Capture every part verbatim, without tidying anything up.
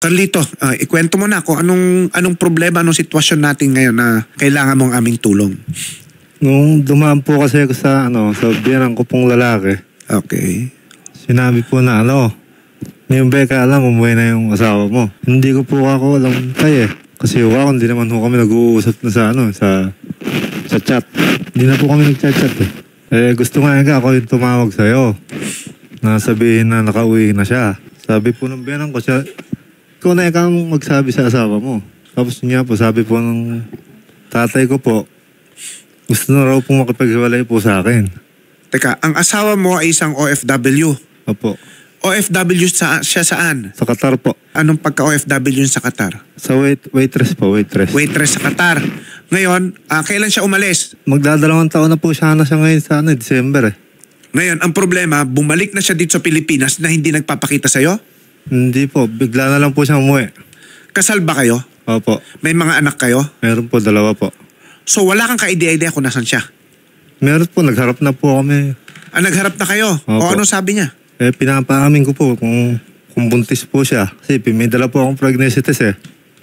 Carlito, uh, ikwento mo na kung anong, anong problema, anong sitwasyon natin ngayon na kailangan mong aming tulong. Nung dumaan po kasi ako sa, ano, sa biyanan ko pong lalaki. Okay. Sinabi po na, ano, ngayon Becca, alam, umuwi na yung asawa mo. Hindi ko po ako alam tayo eh. Kasi ako, hindi naman po kami nag-uusap na sa, ano, sa, sa chat. Hindi na po kami nag-chat-chat eh. Eh, gusto nga nga ako yung tumawag sa'yo. Na sabihin na nakauwi na siya. Sabi po ng biyanan ko siya, ikaw na ikaw magsabi sa asawa mo. Tapos niya po, sabi po ng tatay ko po, gusto na raw pong makipaghiwalay po sa akin. Teka, ang asawa mo ay isang O F W. Opo. O F W sa, siya saan?-Sa Qatar po. Anong pagka-O F W sa Qatar? Sa wait, waitress po, waitress. Waitress sa Qatar. Ngayon, uh, kailan siya umalis? Magdadalawang taon na po siya na siya ngayon sa ano, December eh. Ngayon, ang problema, bumalik na siya dito sa Pilipinas na hindi nagpapakita sa'yo? Hindi po, bigla na lang po siya umuwi. Kasal ba kayo? Opo. May mga anak kayo? Meron po, dalawa po. So wala kang ka-idea-idea kung nasan siya? Meron po, nagharap na po kami. Ah, nagharap na kayo? Opo. O ano sabi niya? Eh, pinapaamin ko po kung, kung buntis po siya. Kasi may dala po akong pregnancy test eh.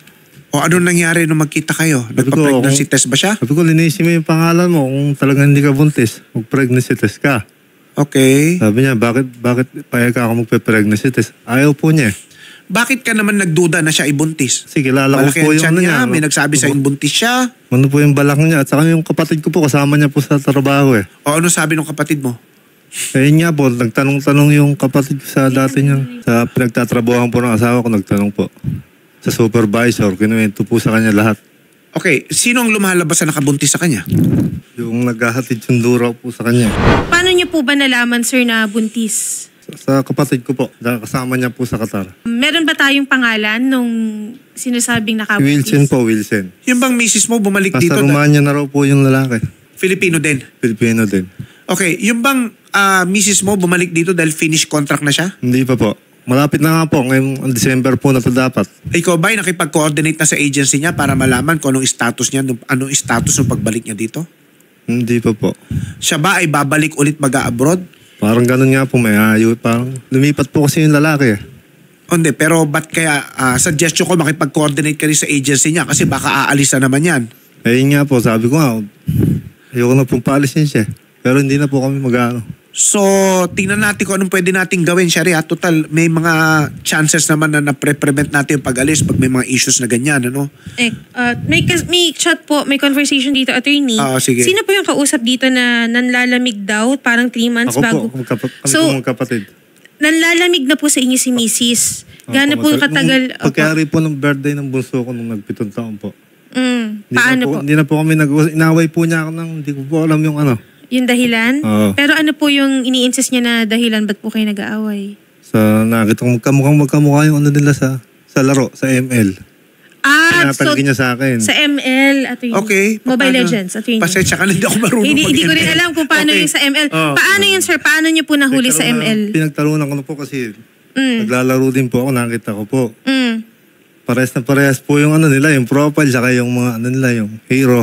O ano nangyari nung magkita kayo? Nagpa-pregnancy test ba siya? Sabi ko, linisin mo yung pangalan mo kung talagang hindi ka buntis. Mag-pregnancy test ka. Okay. Sabi niya, bakit, bakit payag ka ako magpe-pregnancy test? Ayaw po niya. Bakit ka naman nagduda na siya ibuntis? Kasi kilala ko po yung ano niya. May nagsabi sa buntis siya. Ano po yung balak niya. At saka yung kapatid ko po, kasama niya po sa trabaho eh. O ano sabi ng kapatid mo? Eh nga po, nagtanong-tanong yung kapatid ko sa dati niya. Sa pinagtatrabuhan po ng asawa ko, nagtanong po. Sa supervisor, kinuwento po sa kanya lahat. Okay, sino ang lumalabas na nakabuntis sa kanya? Yung naghahatid yung duraw po sa kanya. Paano niyo po ba nalaman, sir, na buntis? Sa, sa kapatid ko po, kasama niya po sa Qatar. Meron ba tayong pangalan nung sinasabing nakabuntis? Wilson po, Wilson. Yung bang misis mo bumalik Nasa dito? Nasa Romania na raw po yung lalaki. Filipino din? Filipino din. Okay, yung bang uh, misis mo bumalik dito dahil finish contract na siya? Hindi pa po. Malapit na nga po. Ngayong December po na ito dapat. Ikaw ba ay nakipag-coordinate na sa agency niya para malaman kung anong status niya, anong status ng pagbalik niya dito? Hindi pa po. Siya ba ay babalik ulit mag-abroad? Parang ganun nga po. May ayo. Parang lumipat po kasi yung lalaki. Hindi, pero ba't kaya uh, suggestion ko makipag-coordinate ka rin sa agency niya kasi baka aalis na naman yan? Eh nga po, sabi ko nga, ayoko na pong paalisin siya. Pero hindi na po kami mag-ano. So, tingnan natin kung anong pwede natin gawin, Shari. At total, may mga chances naman na na-prevent natin yung pag-alis pag may mga issues na ganyan, ano? Eh, uh, may, may chat po, may conversation dito, attorney. Ah, sige. Sino po yung kausap dito na nanlalamig daw, parang three months ako bago? Po, kami so, po magkapatid. Nanlalamig na po sa inyo si Missus Gano'n po katagal? Pagkari po ng birthday ng bunso ko nung nagpitong taon po. Mm, hindi paano na po, po? Hindi na po kami nag-uusap. Inaway po niya ako ng, hindi ko po alam yung ano. Yung dahilan? Oo. Pero ano po yung ini-insist niya na dahilan? Ba't po kayo nag-aaway? Sa nakita kong magkamukhang magkamukha yung ano nila sa sa laro, sa M L. Ah, so niya sa akin. sa M L, at yun. Okay. Mobile paano? Legends, at yun. Pasensya ka na, hindi ako marunong Hindi, hindi ko rin alam kung paano okay. yung sa M L. Oh. Paano yun, sir? Paano niyo po nahuli sa M L? Pinagtalunan ko na po kasi Mm. naglalaro din po ako, nakita ko po. Mm. Parehas na parehas po yung ano nila, yung profile, saka yung mga ano nila, yung hero.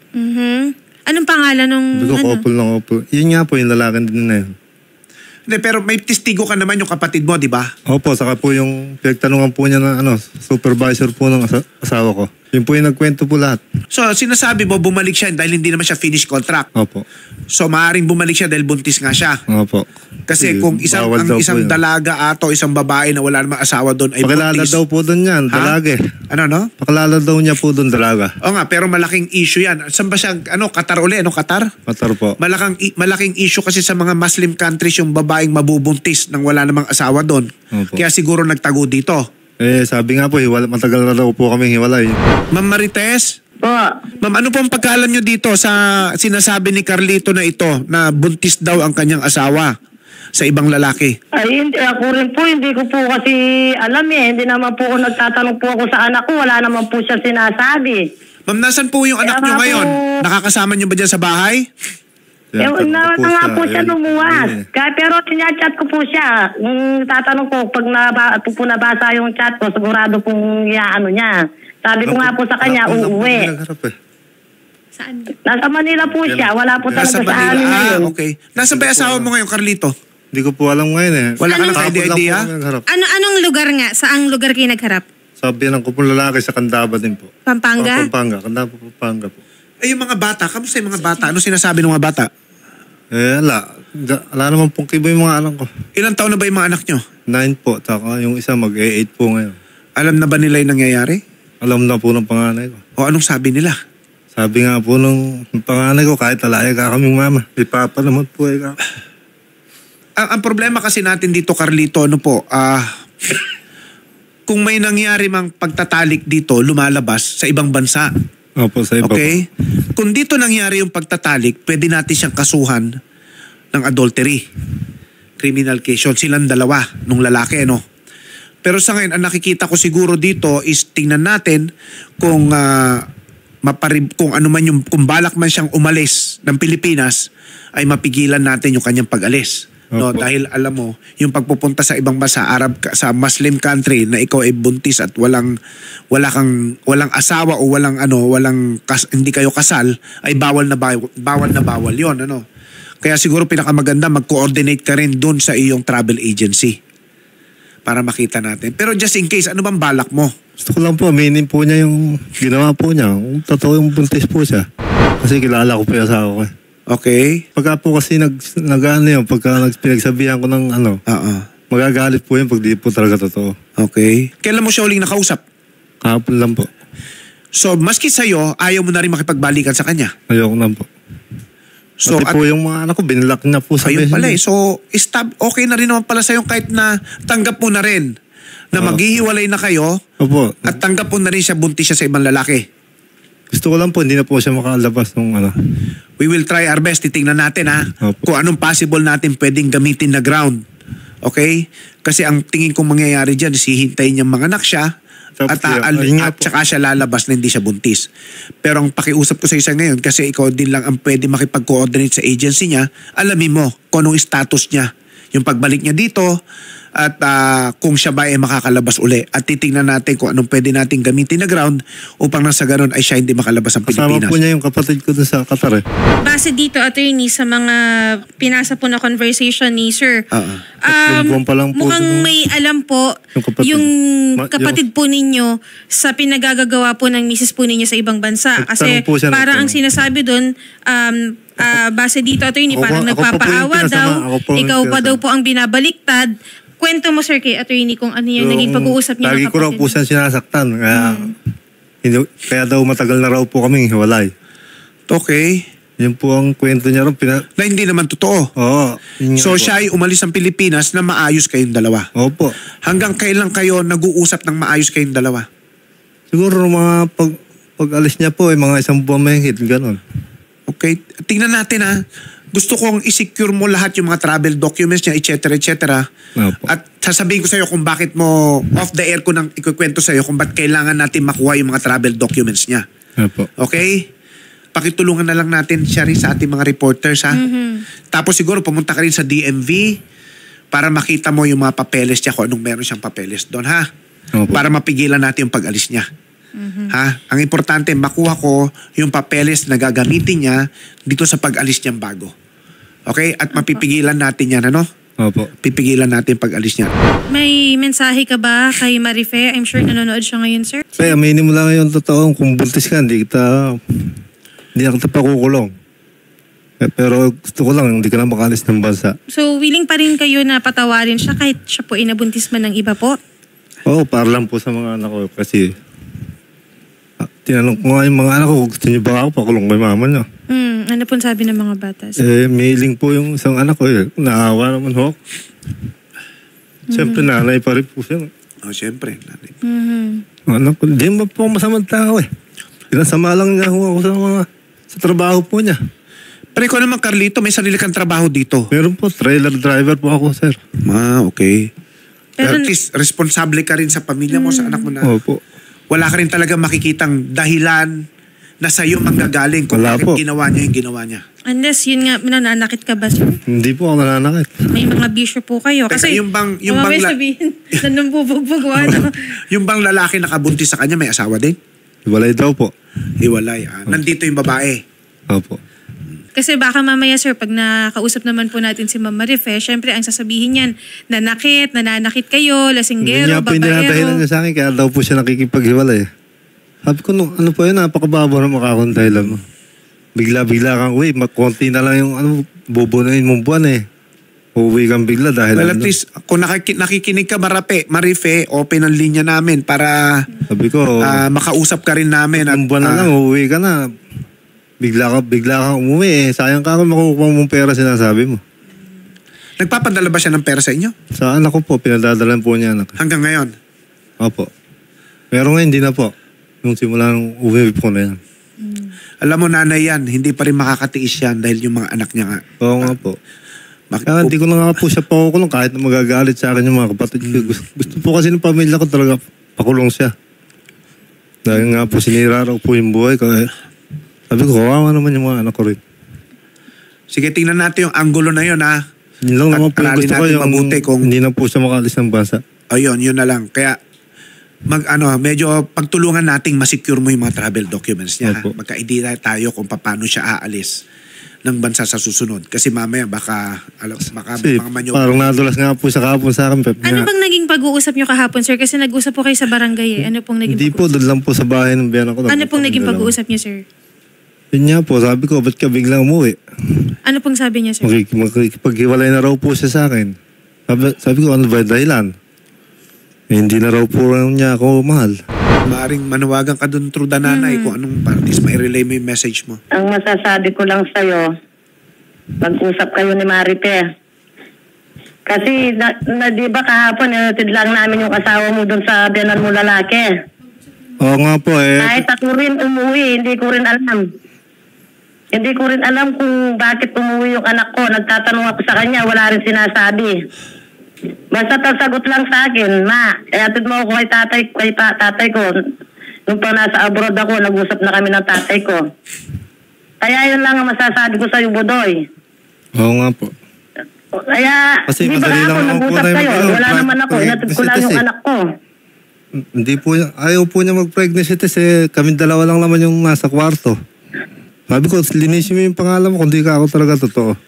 Mhm. Anong pangalan nung Hindi ko ano? couple na couple. Yun nga po yung lalaki din na yun. Hindi, pero may testigo ka naman yung kapatid mo, di ba? Opo, saka po yung pinagtanungan po niya na ano, supervisor po ng asa- asawa ko. Yun po yung nagkwento po lahat. So, sinasabi mo, bumalik siya dahil hindi naman siya finish contract. Opo. So, maaaring bumalik siya dahil buntis nga siya. Opo. Kasi kung isang bawal ang daw po isang yun. dalaga ato, isang babae na wala namang asawa doon ay Pakilala buntis. daw po doon yan, Ha? dalaga eh. Ano, no? Pakilala daw niya po doon, dalaga. O nga, pero malaking issue yan. Saan ba siya, ano, Qatar uli? Ano, Qatar? Matar po. Malaking, malaking issue kasi sa mga Muslim countries yung babaeng mabubuntis nang wala namang asawa doon. Opo. Kaya siguro nagtago dito. Eh, sabi nga po, hiwala, matagal na daw po kami hiwalay. Ma'am Marites? Po. Ma'am, ano pong pagkaalam nyo dito sa sinasabi ni Carlito na ito na buntis daw ang kanyang asawa sa ibang lalaki? Ay, hindi, ako rin po, hindi ko po kasi alam eh. Hindi naman po ako nagtatanong po ako sa anak ko. Wala naman po siya sinasabi. Ma'am, nasan po yung anak Kaya nyo nga ngayon? po- Nakakasama nyo ba dyan sa bahay? Eh, na, na nga po siya eh, lumuwas. eh. Kaya, pero sinachat ko po siya. Nung tatanong ko, pag naba, po, po nabasa yung chat ko, sigurado pong ano niya. Sabi ko nga po sa kanya, Wala po uuwi. nagharap eh. Saan? Nasa Manila po siya. Wala po Nasa talaga sa amin Manila. Ah, ngayon. okay. Nasaan ba yung asawa mo ngayon, Carlito? Hindi ko po alam ngayon eh. Wala ka Ano? ng Kahapon lang idea? po kami nagharap. Ano anong lugar nga? Saang lugar kayo nagharap? Sabihan ko po lalaki sa Candaba din po. Pampanga? Oh, Pampanga. Candaba, Pampanga po. Eh, yung mga bata, kamusta yung mga bata? Ano sinasabi ng mga bata? Eh, ala. Ala naman pong kibo yung mga anak ko. Ilang taon na ba yung mga anak nyo? Nine po. Taka yung isa mag-eight po ngayon. Alam na ba nila yung nangyayari? Alam na po ng panganay ko. O anong sabi nila? Sabi nga po ng panganay ko, kahit alaya ka kaming mama. May papa naman po eh ka. Ang, ang problema kasi natin dito, Carlito, ano po, ah... kung may nangyari mang pagtatalik dito, lumalabas sa ibang bansa. Opo, sa iba Okay? po. Kung dito nangyari yung pagtatalik, pwede natin siyang kasuhan ng adultery. Criminal case yun. Silang dalawa, nung lalaki, ano? Pero sa ngayon, ang nakikita ko siguro dito is tingnan natin kung uh, maparib, kung ano man yung, kung balak man siyang umalis ng Pilipinas, ay mapigilan natin yung kanyang pag-alis. No, Opo. dahil alam mo, yung pagpupunta sa ibang bansa, Arab sa Muslim country na ikaw ay buntis at walang wala kang walang asawa o walang ano, walang kas, hindi kayo kasal, ay bawal na bawal, bawal na bawal 'yon, ano. Kaya siguro pinakamaganda mag-coordinate ka rin doon sa iyong travel agency para makita natin. Pero just in case, ano bang balak mo? Gusto ko lang po, aminin po niya yung ginawa po niya. Kung totoo yung buntis po siya. Kasi kilala ko po yung asawa ko eh. Okay? Pagka po kasi nag, nag-ano yun, pagka nagpinagsabihan ko ng ano, Oo. magagalit po yun pag di po talaga totoo. Okay. Kailan mo siya uling nakausap? Kahapon lang po. So, maski sa'yo, ayaw mo na rin makipagbalikan sa kanya. Ayoko na po. So, Pati at, po yung mga anak ko, binlock niya po sa ayun pala eh. messenger. So, stab, okay na rin naman pala sa'yo kahit na tanggap mo na rin na Oo. maghihiwalay na kayo Opo. at tanggap mo na rin siya, buntis siya sa ibang lalaki. Gusto ko lang po, hindi na po siya makalabas nung ano. We will try our best. Titingnan natin ha. Opo. Kung anong possible natin pwedeng gamitin na ground. Okay? Kasi ang tingin kong mangyayari dyan is hihintayin niyang mga anak siya Tapos at, yun, at, ayun nga at po. saka siya lalabas na hindi siya buntis. Pero ang pakiusap ko sa isa ngayon, kasi ikaw din lang ang pwede makipag-coordinate sa agency niya, alamin mo kung anong status niya. Yung pagbalik niya dito at ah, kung siya ba ay makakalabas uli. At titingnan natin kung anong pwede natin gamitin na ground upang nang sa ganun ay siya hindi makalabas ng Kasama Pilipinas. po niya yung kapatid ko dun sa Qatar eh. Base dito, attorney, sa mga pinasa po na conversation ni sir, Oo. Tatlong buwan pa lang po mukhang dun. may alam po Yung kapatid. yung Ma- kapatid po ninyo sa pinagagagawa po ng misis po ninyo sa ibang bansa. Kasi Nagtanong po siya, parang ang nagtanong. sinasabi doon, um, ah, base dito, attorney, Ako po- parang ako pa po yung nagpapaawa pinasama. daw, Ako po yung ikaw pa pinasama. daw po ang binabaliktad. Kwento mo, sir, kay attorney kung ano yung, naging pag-uusap niyo Lagi ng ko raw kapatid. po siya sinasaktan. Kaya, hindi, kaya daw matagal na raw po kaming hiwalay. Okay. Yun po ang kwento niya raw. Pina... Na hindi naman totoo. Oo. yun nga So po. siya ay umalis ng Pilipinas na maayos kayong dalawa. Opo. Hanggang kailan kayo nag-uusap ng maayos kayong dalawa? Siguro mga pag, pag-alis niya po, eh, mga isang buwan mahigit, gano'n. Okay? Tingnan natin ha. Gusto kong i-secure mo lahat yung mga travel documents niya, et cetera, et cetera. Opo. At sasabihin ko sa'yo kung bakit mo, off the air ko nang ikukwento sa'yo kung ba't kailangan natin makuha yung mga travel documents niya. Opo. Okay? Pakitulungan na lang natin siya rin sa ating mga reporters ha. Tapos siguro pumunta ka rin sa D M V para makita mo yung mga papeles niya kung anong meron siyang papeles doon ha. Opo. Para mapigilan natin yung pag-alis niya. Ha? Ang importante, makuha ko yung papeles na gagamitin niya dito sa pag-alis niyang bago. Okay? At mapipigilan natin yan, ano? Opo. Pipigilan natin pag-alis niya. May mensahe ka ba kay Marife? I'm sure nanonood siya ngayon, sir. Kaya aminin mo lang ngayon totoo, kung buntis ka, hindi kita, hindi na kita pakukulong. Eh, Pero gusto ko lang, hindi ka na makalis ng bansa. So, willing pa rin kayo na patawarin siya kahit siya po inabuntis man ng iba po? Oo, para lang po sa mga anak ko. Kasi, ah, tinanong ko nga yung mga anak ko, gusto niyo ba ako pakulong kay mama niya? Hmm, ano po sabi ng mga bata? Eh, mailing po yung isang anak ko eh. Naawa naman ho. Siyempre, nanay pa rin po siya. Oh, siyempre. nanay. Mhm. Anak ko, di ba po ako masamang tao eh. Pinasama lang niya ho ako sa mga, sa trabaho po niya. Pero ikaw naman, Carlito, may sarili kang trabaho dito. Meron po, trailer driver po ako, sir. Ah, okay. Pero- At least, responsable ka rin sa pamilya mo, sa anak mo na. Opo. Wala ka rin talaga makikitang dahilan na sa'yo manggagaling kung Wala bakit po. ginawa niya yung ginawa niya. Unless yun nga, nananakit ka ba, sir? Hindi po ako nananakit. May mga bisyo po kayo. Teka, Kasi, yung bang- yung mamaya bang la- sabihin, nanumbubugbog o ano. Yung bang lalaki nakabuntis sa kanya, may asawa din? Iwalay daw po. Hiwalay. Ah. Nandito yung babae. Opo. Kasi baka mamaya sir, pag nakausap naman po natin si Ma'am Marife, syempre ang sasabihin niyan, nanakit, nananakit kayo, lasinggero, Hindi niya po yung dinadahilan babaero. niya sa akin, kaya daw po siya nakikipaghiwalay. Sabi ko, no, ano po yun, napakababa na makakondahilan mo. Bigla-bigla kang, uy, konti na lang yung ano, bubunuin mong buwan eh. Uuwi kang bigla dahil Well, at ano. least, kung nakiki- nakikinig ka, Marape, Marife, open ang linya namin para Sabi ko, ah, makausap ka rin namin. At, ang buwan na ah, lang, uuwi ka na. Bigla ka, bigla kang umuwi eh. Sayang ka kung makukuha mong pera sinasabi mo. nagpapadala ba siya ng pera sa inyo? Sa anak ko po, pinadadalan po niya anak. Hanggang ngayon? Opo. Pero ngayon, hindi na po. Nung simula nung uwi po na yan. Alam mo, nanay yan, hindi pa rin makakatiis yan dahil yung mga anak niya nga. Oo nga po. Bakit Kaya po? hindi ko na nga po siya pakukulong kahit na magagalit sa akin yung mga kapatid ko. Gusto, gusto po kasi ng pamilya ko talaga pakulong siya. Dahil nga po sinira raw po yung buhay ko. Eh. Sabi ko, kawawa naman yung mga anak ko rin. Sige, tingnan natin yung angulo na yun, ha? Yun lang naman po yung Aralin gusto ko natin yung mabuti kung- hindi na po siya makalis ng bansa. Ayun, yun na lang. Kaya, mag, ano, medyo pagtulungan nating masecure mo yung mga travel documents niya. Ha? Opo. Magka-idea tayo kung paano siya aalis ng bansa sa susunod. Kasi mamaya baka, alam, baka Kasi mga manyo. parang nadulas nga po siya kahapon sa akin. Pep. Ano Nga, bang naging pag-uusap nyo kahapon, sir? Kasi nag-usap po kayo sa barangay eh. Ano pong naging Hindi po, pag-uusap? doon lang po sa bahay ng biyanan ko. Ano pong naging Dalawa. pag-uusap niyo, sir? Yun nga po, sabi ko, ba't ka biglang umuwi? Ano pong sabi niya, sir? Makik- makikipaghiwalay na raw po siya sa akin. Sabi, sabi ko, ano ba yung dahilan? Eh, hindi na raw po niya ako mahal. Maaring manawagan ka dun through the nanay kung anong parties, mai-relay mo yung message mo. Ang masasabi ko lang sa'yo, mag-usap kayo ni Maripe. Kasi, na, na, di ba kahapon, inatid lang namin yung asawa mo dun sa biyanan mo lalaki. Oo nga po eh. Kahit ako rin umuwi, hindi ko rin alam. Hindi ko rin alam kung bakit umuwi yung anak ko. Nagtatanong ako sa kanya, wala rin sinasabi. Basta sagot lang sa akin, ma, eh, atid mo ako kay tatay, kay pa, tatay ko. Nung pa nasa abroad ako, nag-usap na kami ng tatay ko. Kaya yun lang ang masasabi ko sa'yo, Budoy. Oo nga po. Kaya, Kasi di ba madali ako lang ako nag-usap na yung kayo? mag- Wala mag- naman ako, mag- inatid ko lang yung kasi- anak ko. Hindi po niya, ayaw po niya mag-pregnancy test eh. Kami dalawa lang naman yung nasa kwarto. Sabi ko, linisin mo yung pangalan mo kung di ka ako talaga totoo.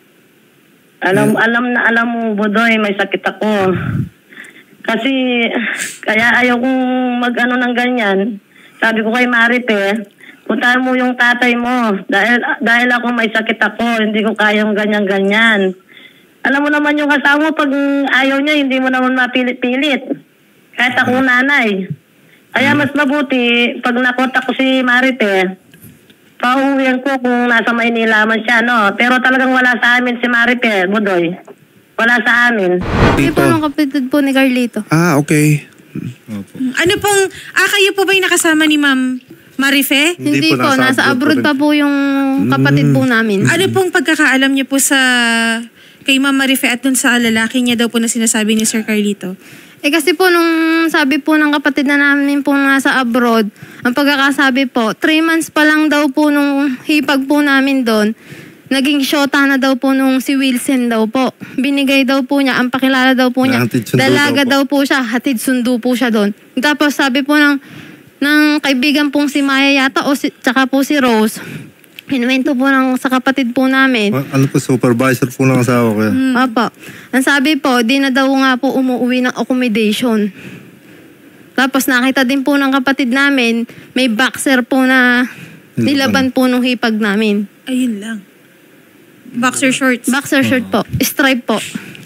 Alam, alam na alam mo, Budoy, may sakit ako. Kasi, kaya ayaw kong mag-ano ng ganyan. Sabi ko kay Maripe, puntahan mo yung tatay mo. Dahil, dahil ako may sakit ako, hindi ko kayang ganyan-ganyan. Alam mo naman yung asawa mo, pag ayaw niya, hindi mo naman mapilit-pilit. Kahit akong nanay. Kaya mas mabuti, pag nakontak ko si Maripe, pauwihan ko kung nasa Maynila man siya, no? Pero talagang wala sa amin si Maripe, Budoy. Wala sa amin. Hindi po ng kapatid po ni Carlito. Ah, okay. Opo. Ano pong, ah, kayo po ba yung nakasama ni Ma'am Marife? Hindi Hindi, po, po, nasa nasa abroad abroad pa pa po yung kapatid po namin. Ano pong pagkakaalam niyo po sa kay Ma'am Marife at dun sa lalaki niya daw po na sinasabi ni Sir Carlito? Eh kasi po nung sabi po ng kapatid na namin po nasa abroad, ang pagkakasabi po, three months pa lang daw po nung hipag po namin doon, naging shota na daw po nung si Wilson daw po. Binigay daw po niya, ang pakilala daw po niya, Hatid sundo dalaga daw daw po siya, hatid sundo po siya doon. Tapos sabi po ng, ng kaibigan pong si Maya yata o si, tsaka po si Rose, Inuwento po ng, sa kapatid po namin. Ano po, supervisor po ng asawa ko yan. Opo. Ang sabi po, di na daw nga po umuwi ng accommodation. Tapos nakita din po ng kapatid namin, may boxer po na nilaban po nung hipag namin. Ayun lang. Boxer shorts. Boxer shirt po. Stripe po.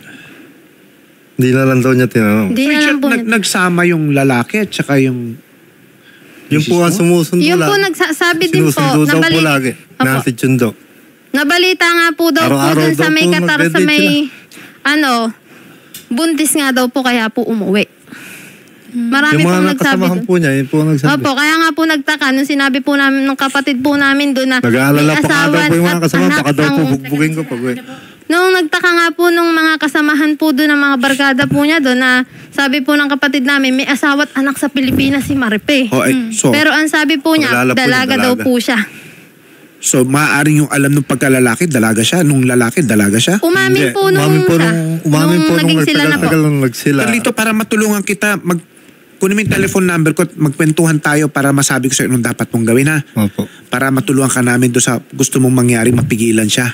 Hindi na lang daw niya tinanong. Di na lang po. Nag, nagsama yung lalaki at saka yung... Yung po ang sumusundo Yun lang. po nagsasabi din po. Sinusundo daw po nabali- lagi. Opo. Nahatid yun daw. Nabalita nga po daw po Araw-araw dun sa daw may po Qatar, sa nagde-date may, ano, buntis nga daw po kaya po umuwi. Marami Yung mga pong nagsabi nakasamahan dun. po niya, yun po ang nagsabi. Opo, kaya nga po nagtaka nung sinabi po namin ng kapatid po namin doon na Nag-aalala may pa nga daw asawa po yung mga at kasama. anak Baka daw po ang- bugbugin ko pag uwi. Nung nagtaka nga po nung mga kasamahan po doon ng mga barkada po niya doon na sabi po ng kapatid namin may asawa at anak sa Pilipinas si Maripe. Oh, eh, so, Pero ang sabi po niya, Dalaga po niya, dalaga daw dalaga. po siya. so maaaring yung alam ng pagkalalaki, dalaga siya. Nung lalaki, dalaga siya. Umamin Hindi, po nung umamin po siya. nung, umamin nung po nung naging sila na po. nagtagal-tagal nung nagsila. Carlito, para matulungan kita, mag, kunin mo yung telephone number ko at magkwentuhan tayo para masabi ko sa'yo anong dapat mong gawin, ha? Opo. Para matulungan ka namin doon sa gusto mong mangyari, mapigilan siya.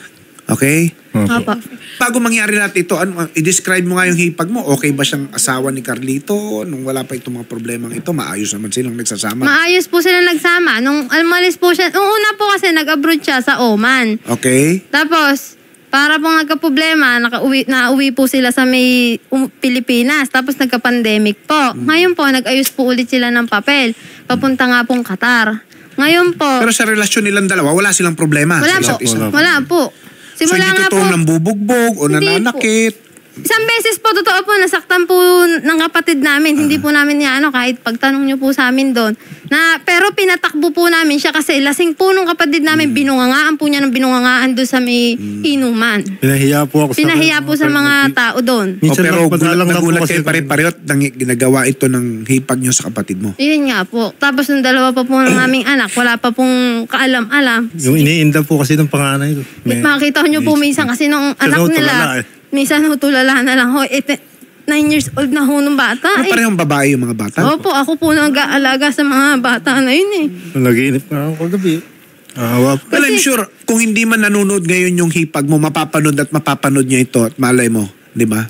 Okay? Opo. Opo. Bago mangyari natin ito, ano, i-describe mo nga yung hipag mo. Okay ba siyang asawa ni Carlito? Nung wala pa itong mga problemang ito, maayos naman silang nagsasama. Maayos po sila nagsama. Nung almalis po siya, nung una po kasi nag-abroad siya sa Oman. Okay? Tapos, para po nagka-problema, nakauwi, nauwi po sila sa may um, Pilipinas. Tapos nagka-pandemic po. Ngayon po, nag-ayos po ulit sila ng papel. Papunta nga pong Qatar. Ngayon po, Pero sa relasyon nilang dalawa, wala silang problema. wala sa po. isa't isa. Wala po. So Simula hindi nga po, totoong nambubugbog o Hindi nananakit. isang beses po, totoo po, nasaktan po ng kapatid namin. Hindi po namin niya, ano, kahit pagtanong niyo po sa amin doon. Na, pero pinatakbo po namin siya kasi lasing po nung kapatid namin, binungangaan po niya ng binungangaan doon sa may inuman. Pinahiya po ako sa... Pinahiya po sa mga tao doon. O Minsan pero lang, gulat, lang na po nagulat kasi kayo pare-pareho at nang- ginagawa ito ng hipag niyo sa kapatid mo. Yun nga po. Tapos nung dalawa pa po ng aming anak, wala pa pong kaalam-alam. Yung iniinda po kasi ng panganay ko. May- Makita niyo po minsan kasi nung anak Kasi nila, tulala eh. minsan ho tulala na lang ho. Eh, nine years old na ho nung bata. Ano Eh. parehong babae yung mga bata? Opo, ako po nag-aalaga sa mga bata na yun eh. Nag-iinip na ako kagabi. Awa po. Well, I'm sure, kung hindi man nanonood ngayon yung hipag mo, mapapanood at mapapanood niya ito at malay mo, di ba?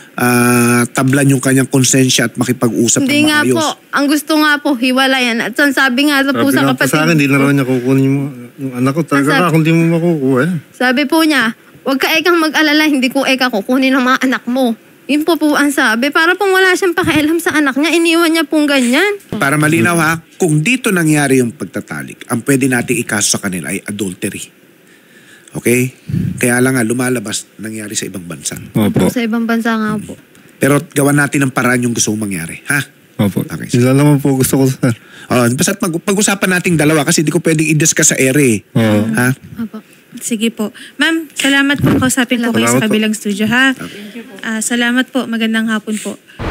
Ah, tablan yung kanyang konsensya at makipag-usap Hindi ng nga maayos. po. Ang gusto nga po, hiwalayan. At san sabi nga po Sabi sa nga po kapatid. sa akin, hindi na raw niya kukunin yung, yung anak ko. Talaga Sabi- ka, kung di mo makukuha. eh. Sabi po niya, huwag ka ekang mag-alala, hindi ko eka kukunin ng mga anak mo. Yun po po ang sabi. Para pong wala siyang pakialam sa anak niya, iniwan niya pong ganyan. Para malinaw ha, kung dito nangyari yung pagtatalik, ang pwede nating ikaso sa kanila ay adultery. Okay? Kaya lang nga, lumalabas nangyari sa ibang bansa. Opo. Sa ibang bansa nga po. Pero gawan natin ng paraan yung gusto mong mangyari. Ha? Opo. Okay. Sila naman po gusto ko sa... Oh, basta pag, pag-usapan nating dalawa kasi di ko pwedeng i-discuss sa ere. Oo. Ha? Opo. Sige po. Ma'am, salamat po. Kausapin po kayo sa Salamat po. kabilang studio, ha? Ah, salamat po. Magandang hapon po.